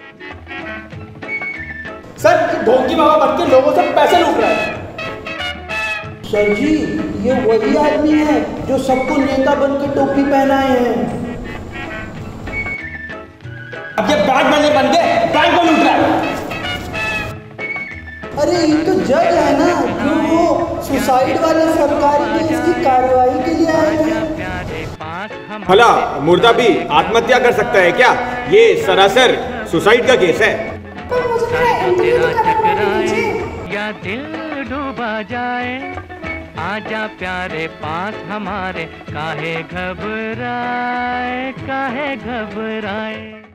Sir ढोंगी बाबा बन के लोगों से पैसे लूट रहा है। सर जी ये वही आदमी है जो सबको नेता बन के टोपी पहनाए हैं। अब ये बैंक मैनेजर बन के बैंक को लूट रहा है। अरे ये तो जज है ना, जो वो सुसाइड वाले सरकारी केस की कार्रवाई के लिए आए हैं। भला मुर्दा भी आत्महत्या कर सकता है क्या? ये सरासर सुसाइड का केस है। पर मुझे या दिल डूबा जाए, आजा प्यारे पास हमारे, काहे घबराए काहे घबराए।